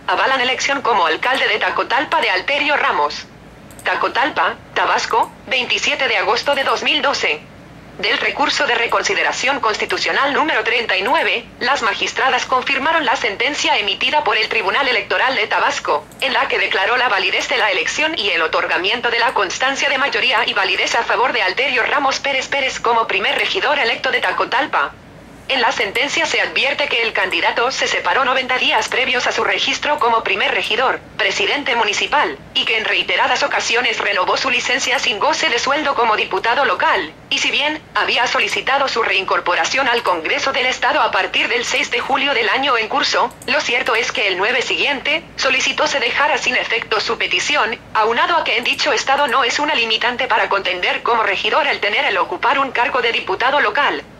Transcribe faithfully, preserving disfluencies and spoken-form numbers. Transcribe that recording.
avalan elección como alcalde de Tacotalpa de Alterio Ramos. Tacotalpa, Tabasco, veintisiete de agosto de dos mil doce. Del recurso de reconsideración constitucional número treinta y nueve, las magistradas confirmaron la sentencia emitida por el Tribunal Electoral de Tabasco, en la que declaró la validez de la elección y el otorgamiento de la constancia de mayoría y validez a favor de Alterio Ramos Pérez Pérez como primer regidor electo de Tacotalpa. En la sentencia se advierte que el candidato se separó noventa días previos a su registro como primer regidor, presidente municipal, y que en reiteradas ocasiones renovó su licencia sin goce de sueldo como diputado local, y si bien había solicitado su reincorporación al Congreso del Estado a partir del seis de julio del año en curso, lo cierto es que el nueve siguiente, solicitó se dejara sin efecto su petición, aunado a que en dicho estado no es una limitante para contender como regidor el tener el ocupar un cargo de diputado local.